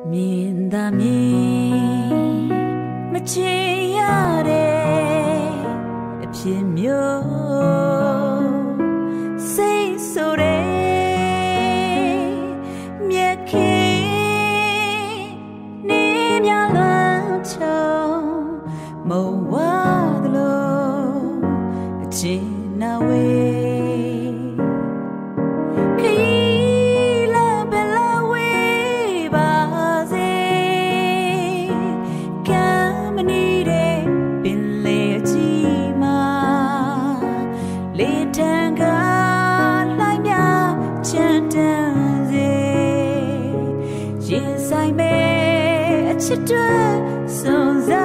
မြင်သာမြင်မချင်ရတဲ့အဖြစ်မျိုးရင်ဆိုင်မဲ့အချစ်တွေစုံစ